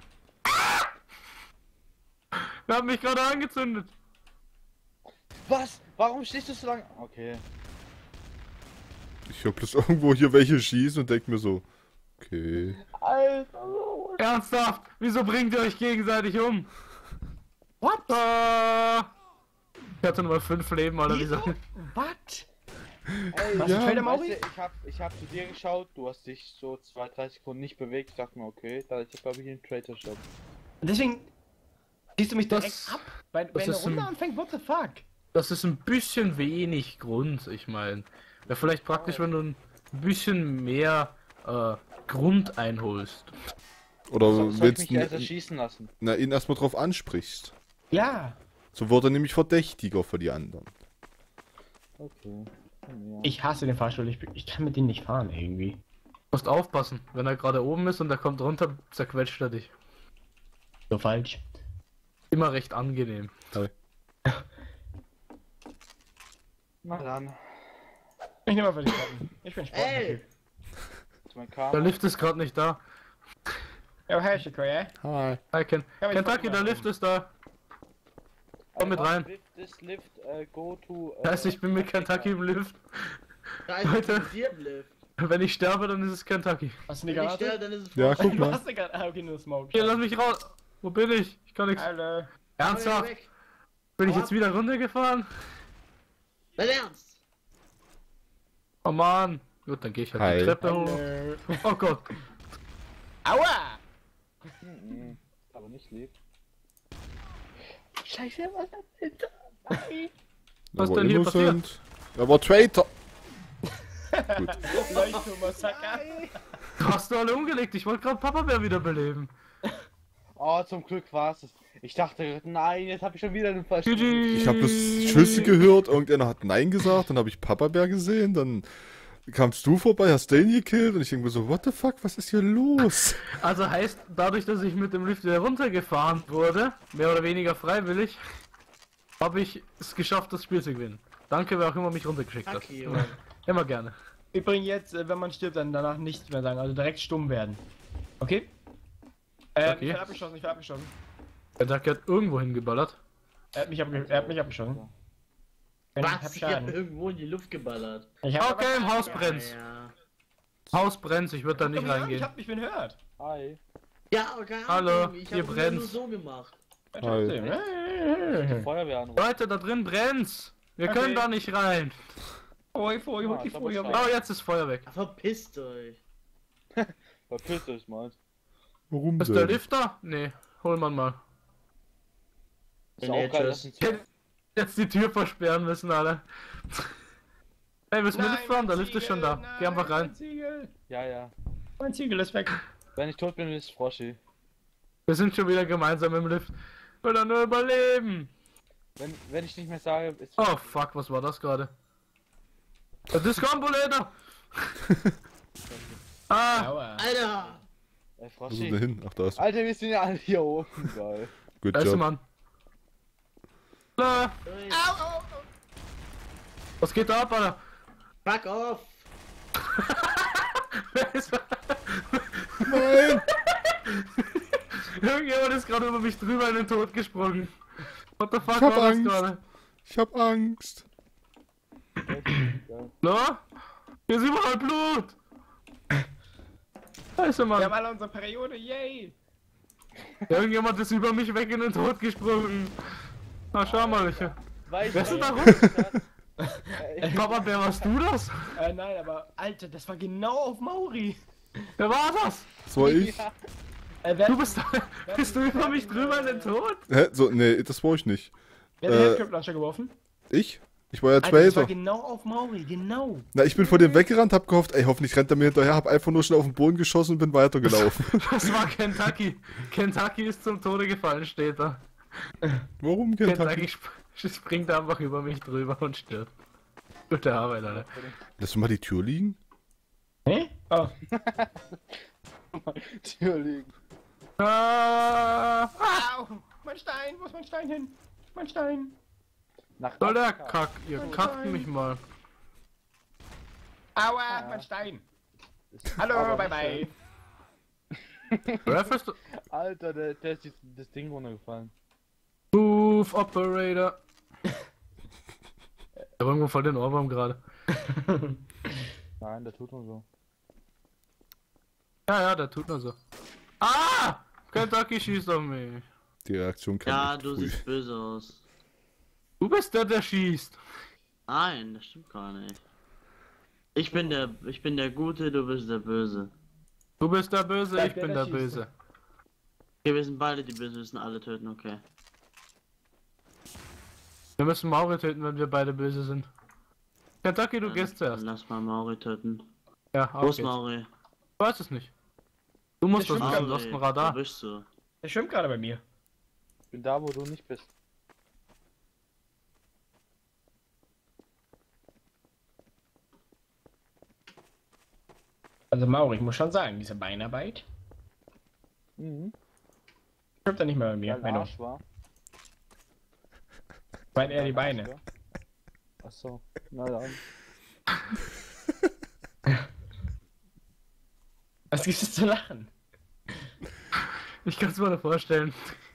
Wir haben mich gerade angezündet. Was? Warum stehst du so lange? Okay. Ich höre bloß irgendwo hier welche schießen und denk mir so, okay. Alter. Ernsthaft? Wieso bringt ihr euch gegenseitig um? What? Äh, ich hatte nur fünf Leben, Alter. Wieso? What? Ey, Was, ja, ein Trader weißt Mauri? du, ich hab, ich hab zu dir geschaut, du hast dich so zwei, drei Sekunden nicht bewegt. Ich dachte mir, okay, da ist glaube ich ein Trader Shop. Deswegen siehst du mich direkt Das- ab, weil das wenn eine ist Runde ein- anfängt, what the fuck? Das ist ein bisschen wenig Grund, ich meine. Wäre vielleicht praktisch, wenn du ein bisschen mehr äh, Grund einholst. Oder So, soll ich willst mich erst du erschießen lassen? na, ihn erstmal drauf ansprichst. Ja. So wird er nämlich verdächtiger für die anderen. Okay. Ja. Ich hasse den Fahrstuhl, ich, bin- ich kann mit denen nicht fahren irgendwie. Du musst aufpassen, wenn er gerade oben ist und er kommt runter, zerquetscht er dich. So falsch. Immer recht angenehm. Na dann. Ich nehme einfach die Karten. Ich bin Sport. Ey! Ist mein Der Karma. Lift ist gerade nicht da. Ja, hey, Chico, ja? Hi. Hi, Ken Ja, aber ich Kentucky, wollte der mal Lift ist da. komm mit Alter, rein. Lift ist Lift, äh, go to. Äh, Heißt, ich bin mit Kentucky im Lift. Da ist Leute. ein dir im Lift. Wenn ich sterbe, dann ist es Kentucky. Hast du eine Wenn ich Granate? sterbe, dann ist es Ja, Frosch. guck Du mal. hast eine Granate. Ah, okay, nur Smoke. Hier, lass mich raus. Wo bin ich? Ich kann nichts. Hallo. Ernsthaft? Weg. Bin ich jetzt wieder runtergefahren? Dein Ernst? Oh Mann. Gut, dann gehe ich halt Hi. die Treppe hoch. Hallo. Oh Gott. Aua! Mhm. Aber nicht lieb. Scheiße, was ist das? Nein. Was Er war denn hier innocent. Er war Traitor. Gut. Leuchtturm-Massaker. Hast du alle umgelegt? Ich wollte gerade Papa Bär wiederbeleben. Oh, zum Glück war es. Ich dachte, nein, jetzt habe ich schon wieder einen G Fahrstuhl. G. Ich habe bloß Schüsse gehört, irgendeiner hat Nein gesagt, dann habe ich Papa Bär gesehen, dann kamst du vorbei, hast den gekillt und ich denke mir so, what the fuck, was ist hier los? Also heißt, dadurch, dass ich mit dem Lift wieder runtergefahren wurde, mehr oder weniger freiwillig, habe ich es geschafft, das Spiel zu gewinnen. Danke, wer auch immer mich runtergeschickt hat. Danke, Immer, Junge. immer gerne. Übrigens jetzt, äh, wenn man stirbt, dann danach nichts mehr sagen, also direkt stumm werden. Okay? Äh, Okay. ich werde abgeschossen, ich werde abgeschossen. Kentucky hat irgendwo hingeballert. Er hat mich, abge er hat mich abgeschossen. Ich hab Was? Ich hab Schaden. irgendwo in die Luft geballert. Ich hab Okay, im aber- Haus brennt's. Ja, Haus brennt, ich würde da nicht Komm her, Ich reingehen. hab mich bin hört. Hi. ja aber keine Hallo, Ahnung. Ich hier hab brennt's. nur so gemacht. Ja, Hi. trotzdem. Äh, Feuerwehr anrufen. Leute, da drin brennt's. Wir Okay. können da nicht rein. Folie, Folie, holt die Ah, ist Folie. aber Oh, jetzt ist Feuer weg. Ja, verpisst euch. Verpiss euch mal. Warum Ist der denn? Lifter? Nee, hol man mal. Ist Nee, auch geil, tschüss. dass ein Jetzt die Tür versperren müssen alle. Hey, müssen wir Nein, Lift fahren? Der mein Lift ist schon Ziegel, da. Geh nein, einfach rein. Mein Ziegel. Ja, ja. Mein Ziegel ist weg. Wenn ich tot bin, ist Froschi. Wir sind schon wieder gemeinsam im Lift. Will er nur überleben. Wenn, wenn ich nicht mehr sage, ist Oh fuck, was war das gerade? Der Discombulator! ah! Aua. Alter! Ey, Wo sind Froschi. wir hin? Ach, da ist. Alter, wir sind ja alle hier oben. Geil. Good Da ist der job. Mann. Na, Ey, was geht da ab, Alter? Fuck off! Wer ist- Nein! Irgendjemand ist gerade über mich drüber in den Tod gesprungen. What the fuck Ich hab war das Angst. gerade? Ich hab Angst. Geil. Na? Hier ist überall Blut! Da ist der Wir haben Mann. alle unsere Periode, yay! Irgendjemand ist über mich weg in den Tod gesprungen. Na, schau mal, ich. Weißt Wer ist denn da rum? Papa, wer warst du das? Äh, nein, aber Alter, das war genau auf Mauri. Wer war das? Das war ich. Äh, wer, Du bist, bist du über mich drüber in den Tod? Hä? So, nee, das war ich nicht. wer hat den äh, Headcrab Launcher geworfen? Ich? Ich war ja Alter, das war Zweiter. genau auf Mauri, genau. Na, ich bin vor dem weggerannt, hab gehofft, ey, hoffentlich rennt er mir hinterher, hab einfach nur schnell auf den Boden geschossen und bin weitergelaufen. Das war Kentucky. Kentucky ist zum Tode gefallen, steht da. Warum Kentucky Kentucky? sp springt einfach über mich drüber und stirbt. Gute Arbeit, Alter. Lass du mal die Tür liegen? Hä? Oh. Tür liegen. Ah, Au! Mein Stein, wo ist mein Stein hin? Mein Stein. Nach soll der Afrika. Kack, ihr Oh kackt nein. mich mal. Aua, mein Stein. Hallo, Aber bye nicht bye. Ref ist Alter, der, der ist jetzt das Ding runtergefallen. Move Operator. Ich hab irgendwo voll den Ohrwurm gerade. Nein, der tut nur so. Ja, ja, der tut nur so. Ah! Kentucky schießt auf mich. Die Reaktion kam Ja, echt du früh. siehst böse aus. Du bist der, der schießt. Nein, das stimmt gar nicht. Ich bin der, ich bin der Gute, du bist der Böse. Du bist der Böse, Bleib ich der, bin der der schießt. Böse. Okay, wir sind beide die Bösen, wir müssen alle töten, okay. Wir müssen Mauri töten, wenn wir beide böse sind. Kentucky, du Dann- gehst zuerst. dann Lass mal Mauri töten. Ja, Wo auf ist geht's. Mauri? Ich weiß es nicht. Du musst Der das schwimmt wissen, gerade. du hast ein Wo Radar. bist du? Der schwimmt gerade bei mir. Ich bin da, wo du nicht bist. Also Mauri, ich muss schon sagen, diese Beinarbeit Mhm. schwimmt er nicht mehr bei mir. Weil Mein Arsch war. Meint er die Beine. Achso, na dann. Was gibt es zu lachen? Ich kann es mir nur vorstellen.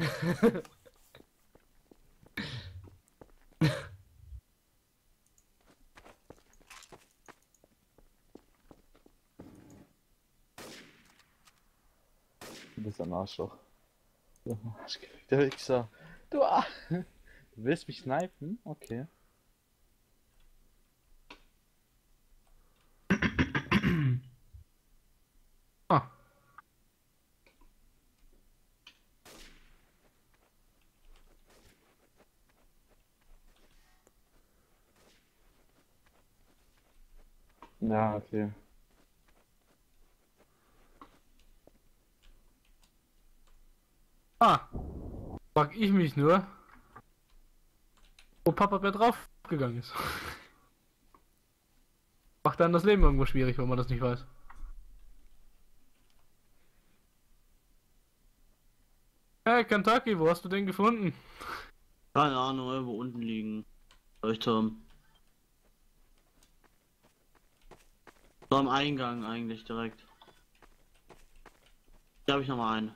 Du bist ein Arschloch. Du Arschgefick, der Wichser. Du Arsch. Du willst mich snipen? Okay. Ah. Ja, okay. Ah. Frag ich mich nur, wo Papa Bär draufgegangen ist. Macht dann das Leben irgendwo schwierig, wenn man das nicht weiß. Hey Kentucky, wo hast du den gefunden? Keine Ahnung, irgendwo unten liegen. Leuchtturm. So am Eingang eigentlich direkt. Hier habe ich noch mal einen.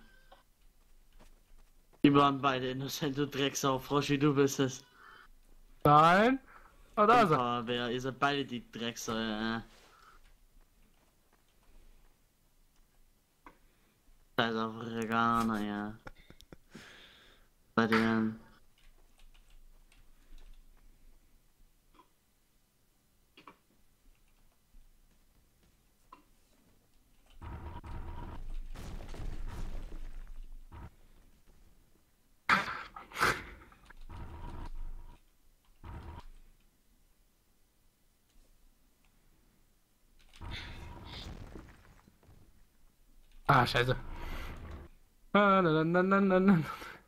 Die waren beide innocent, du Drecksau, Froschi, du bist es. Nein. Ah, da ist er. Aber wer, ihr seid beide die Drecksau, äh. Scheiß Afrikaner, ja. Bei denen. Ah, scheiße. Ah, na, na, na, na, na.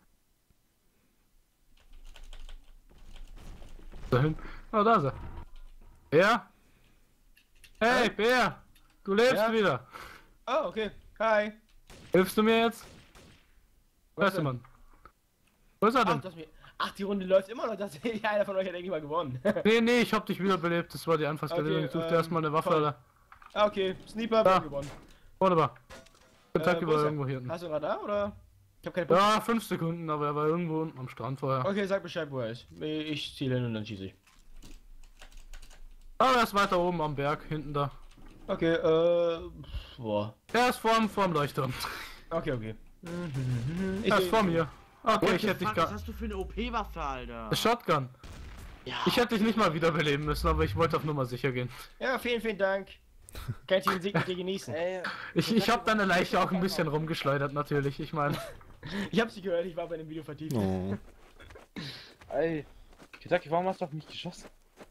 Dahin. Oh, da ist er. Bär? Hey, Bär! Du lebst Ja? wieder. Oh, okay. Hi. Hilfst du mir jetzt? Wo Da ist ist der er? Mann. Wo ist er Ach, denn? das mir... Ach, die Runde läuft immer noch. Das einer von euch hat eigentlich mal gewonnen. Nee, nee, ich hab dich wiederbelebt. Das war die Anfangsstelle. Okay, ich suchte ähm, erstmal eine Waffe, toll. Alter. Ah, okay. Sniper Da. hat gewonnen. Wunderbar. Kentucky Äh, wo war ist er? irgendwo hier hinten. Hast du einen Radar oder? Ich hab keine Punkte. Ja, fünf Sekunden, aber er war irgendwo unten am Strand vorher. Okay, sag Bescheid, wo er ist. Ich ziele hin und dann schieße ich. Aber er ist weiter oben am Berg, hinten da. Okay, äh. Boah. Er ist vorm, vorm Leuchtturm. Okay, okay. Ich Er ist vor mir. Okay, What ich the hätte dich fuck, was gar... hast du für eine O P-Waffe, Alter? Shotgun. Ja. Ich hätte dich nicht mal wiederbeleben müssen, aber ich wollte auf Nummer sicher gehen. Ja, vielen, vielen Dank. Kann ich den Sieg mit dir genießen? Ey, Ich, ich habe deine Leiche auch ein bisschen rumgeschleudert, natürlich. Ich meine, Ich hab's nicht gehört, ich war bei dem Video vertieft. Oh. ey. Kentucky, warum hast du auf mich geschossen?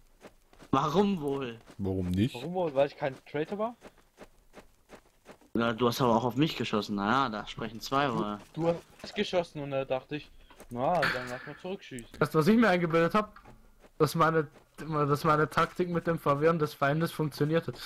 Warum wohl? Warum nicht? Warum wohl? Weil ich kein Traitor war? Ja, du hast aber auch auf mich geschossen. Naja, da sprechen zwei, oder? Du hast geschossen und da dachte ich, na, dann lass mal zurückschießen. Das, was ich mir eingebildet habe, dass meine, dass meine Taktik mit dem Verwirren des Feindes funktioniert hat.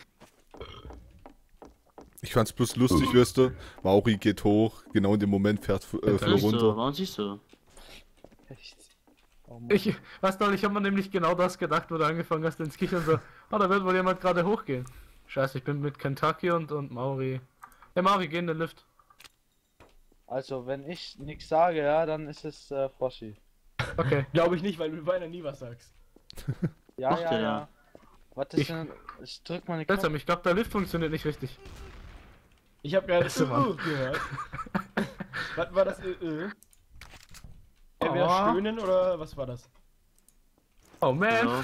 Ich fand's bloß lustig, weißt du, Mauri geht hoch, genau in dem Moment fährt äh, Flo Siehst du, runter. warum siehst du? Echt? Oh Mann. Ich weiß noch, ich habe mir nämlich genau das gedacht, wo du angefangen hast ins Kichern so, oh, da wird wohl jemand gerade hochgehen. Scheiße, ich bin mit Kentucky und, und Mauri. Hey Mauri, geh in den Lift. Also, wenn ich nichts sage, ja, dann ist es äh, Froschi. Okay. Glaube ich nicht, weil du beinahe nie was sagst. Ja, Macht ja, er ja. ja. Warte, Ich- ich, ich drück mal eine Seltsam, ich glaube der Lift funktioniert nicht richtig. Ich habe gerade Beste Mann. uh, gehört. Was war das? Ö, Ö? Entweder Oh. stöhnen oder was war das? Oh man. Hallo?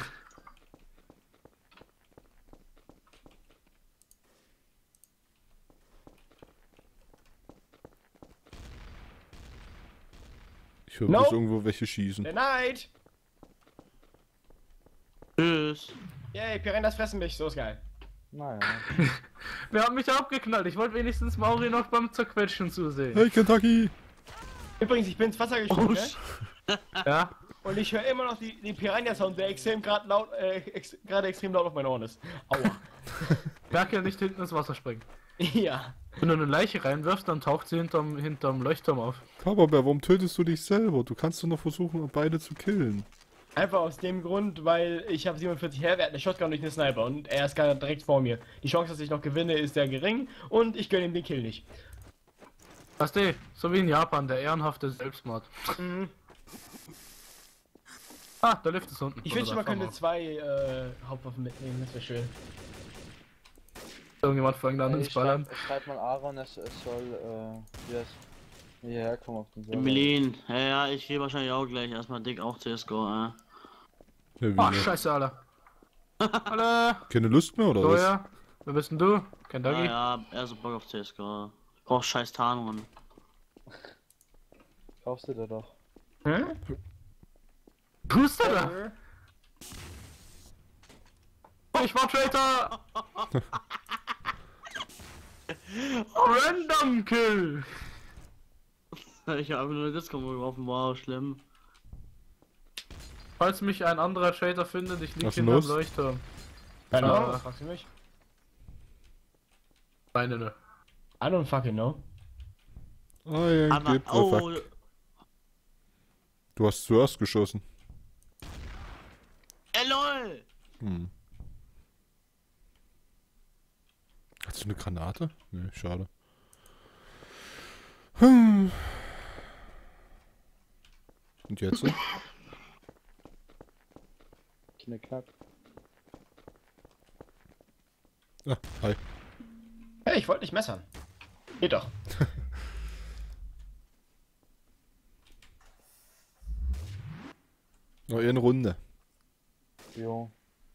Ich höre No. bloß irgendwo welche schießen. Der Neid! Tschüss. Yay, Piranhas fressen mich, so ist geil. Naja. Wer hat mich abgeknallt? Ich wollte wenigstens Mauri noch beim Zerquetschen zusehen. Hey Kentucky! Übrigens, ich bin ins Wasser gesprungen, Oh, ne? sch- Ja? Und ich höre immer noch die, die Piranha-Sound, der extrem gerade laut, äh, ex, gerade extrem laut auf meinen Ohren ist. Aua. Merke nicht hinten ins Wasser springen. Ja. Wenn du eine Leiche reinwirfst, dann taucht sie hinterm, hinterm Leuchtturm auf. Papa Bär, warum tötest du dich selber? Du kannst doch noch versuchen, beide zu killen. Einfach aus dem Grund, weil ich habe siebenundvierzig Herr, er hat eine Shotgun durch einen Sniper und er ist gerade direkt vor mir. Die Chance, dass ich noch gewinne, ist sehr gering und ich gönne ihm den Kill nicht. Weißt du, so wie in Japan, der ehrenhafte Selbstmord. Mhm. Ah, der Lift ist unten. Ich Oder wünschte, da man vorne. könnte zwei äh, Hauptwaffen mitnehmen, das wäre schön. Irgendjemand fängt an Äh, ins ich Ballern. schreib, ich schreib mal Aaron, es, es soll, äh, yes, hierher kommen auf den Server. Emilien. Ja, ja, ich gehe wahrscheinlich auch gleich erstmal dick auf C S G O, äh. Ja, wie Ah, nett. scheiße, Alter. Hallo. Keine Lust mehr oder So, was? ja. Wer bist denn du? Ja, Kentucky? ja, eher so Bock auf C S G O. Ich brauch scheiß Tarnungen. Kaufst du dir doch. Hm? Tust du da? Ich war Traitor! Random Kill! Ich habe nur eine Disco geworfen, wow, schlimm. Falls mich ein anderer Traitor findet, ich lieg Was hinterm los? Leuchtturm. Hallo? Ah. Fragst du mich? Meine, ne. I don't fucking know. Ah, ja, Aber, gibt, oh, oh, fuck. Du hast zuerst geschossen. ey, lol! Hm. Hast du eine Granate? Nee, schade. Hm. Und jetzt? Knickknack. Ah, hi. Hey, ich wollte nicht messern. Geht doch. Noch eine Runde. Jo.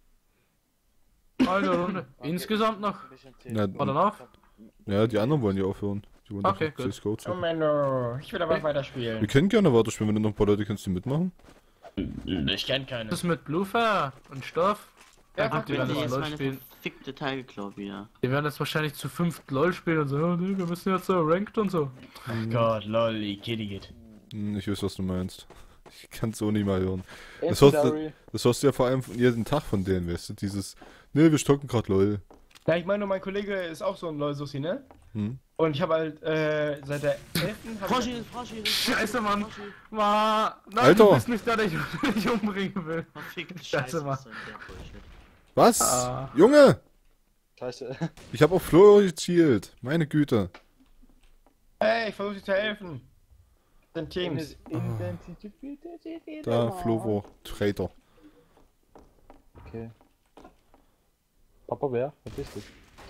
Eine Runde. Insgesamt noch. Ein bisschen zäh. Na, War danach? ja, die anderen wollen ja aufhören. Die wollen Okay, doch gut. C S G O Oh zocken. Menno, ich will aber Okay. Wir weiterspielen. können gerne weiterspielen, wenn du noch ein paar Leute kennst, die mitmachen. Ich kenn keine. Das ist mit Bluefair und Stoff. Ja, gut, die Wenn werden die jetzt jetzt LOL meine spielen. verfickte Teil geklaut wieder. Die werden jetzt wahrscheinlich zu fünft LOL spielen und so, oh, nee, wir müssen jetzt so ranked und so. Gott, lol, die Kitty geht. Hm, Ich weiß, was du meinst. Ich kann es so nicht mal hören. Das hörst, du, Incendiary. das hörst du ja vor allem jeden Tag von denen, weißt du? Dieses, ne, wir stocken grad LOL. Ja, ich meine, mein Kollege ist auch so ein LOL-Sussi, ne? Hm? Und ich habe halt, äh, seit der elften hab Froschi, ich... Froschi, Scheiße, Mann. Froschi. Ma, nein, Alter. du bist nicht der, der ich, der ich umbringen will. Verfickte Scheiße, Scheiße, Mann. was soll der Bullshit? Was? Ah. Junge! Scheiße. Ich habe auf Flo gezielt. Meine Güte. Hey, ich versuche dir zu helfen. Das sind Teams. Da, Flo war Traitor. Okay. Papa Bär, verpiss dich.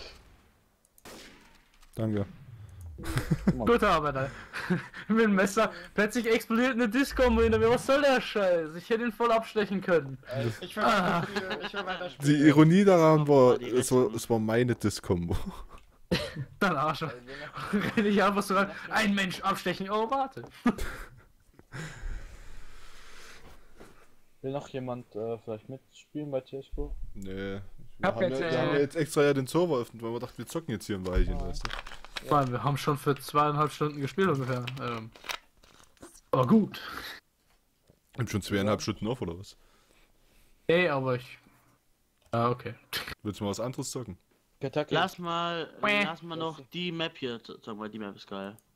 Danke. Gute Arbeit, Alter. Mit dem Messer. Plötzlich explodiert eine Disco hinter mir. Was soll der Scheiß? Ich hätte ihn voll abstechen können. Ich will weiterspielen, ich will weiterspielen. Die Ironie daran war, Die es war, Rechten. es war meine Diskombo. Dann Arsch. Renne ich einfach so rein. Ein Mensch abstechen. Oh, warte. Will noch jemand äh, vielleicht mitspielen bei C S G O? Nee. Wir, Hab haben, jetzt, ja, äh, wir haben ja jetzt extra ja den Server öffnet, weil wir dachten, wir zocken jetzt hier ein Weilchen, Ja. weißt du? Ich meine, wir haben schon für zweieinhalb Stunden gespielt ungefähr. Ähm, aber gut. Und schon zweieinhalb Stunden auf, oder was? Ey, aber ich. Ah, okay. Willst du mal was anderes zocken? Kentucky. Lass mal, Mäh. lass mal noch die Map hier, sag mal, die Map ist geil.